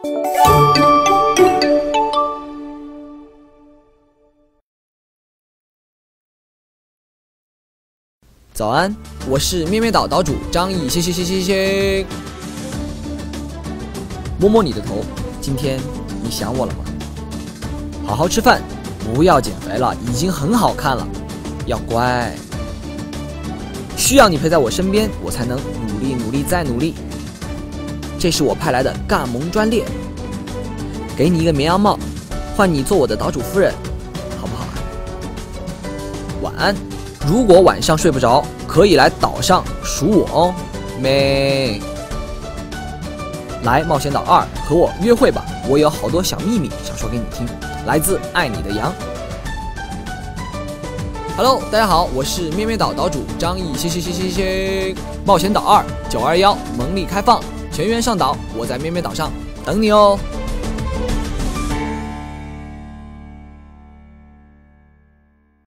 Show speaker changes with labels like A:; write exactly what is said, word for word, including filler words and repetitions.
A: 早安，我是咩咩岛岛主张毅，谢谢谢谢谢谢。摸摸你的头，今天你想我了吗？好好吃饭，不要减肥了，已经很好看了，要乖。需要你陪在我身边，我才能努力努力再努力。这是我派来的尬萌专列，给你一个绵羊帽，换你做我的岛主夫人，好不好啊？晚安。如果晚上睡不着，可以来岛上数我哦，妹。来冒险岛二和我约会吧，我有好多小秘密想说给你听，来自爱你的羊。Hello， 大家好，我是咩咩岛岛主张毅，谢谢谢谢谢谢。冒险岛二九二一萌力开放，全员上岛，我在咩咩岛上等你哦。